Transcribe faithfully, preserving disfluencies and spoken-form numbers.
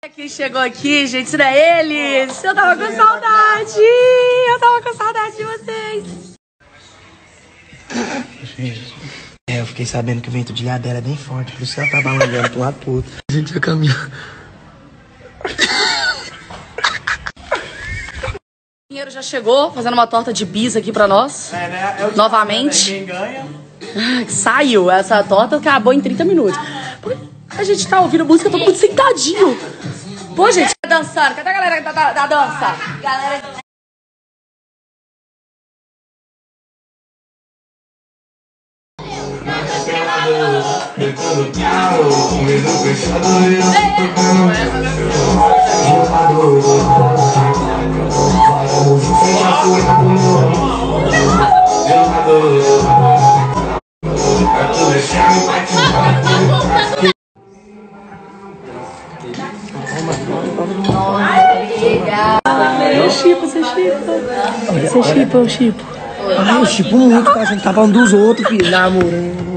Quem chegou aqui, gente, isso não é eles. Eu tava com saudade. Eu tava com saudade de vocês. É, eu fiquei sabendo que o vento de lá dela é bem forte, por isso que ela tá balançando pro lado pro outro. A gente já caminhou. O dinheiro já chegou, fazendo uma torta de bis aqui pra nós. É, né? É o novamente. Quem ganha. Saiu, essa torta acabou em trinta minutos. A gente tá ouvindo música, todo mundo sentadinho. Pô, gente, tá dançando. Cadê a galera da, da, da dança? Galera... Eu chipo, você chipa. Você chipa, eu chipo. Ah, eu chipo muito, cara. A gente tá falando dos outros, filho. Namorando.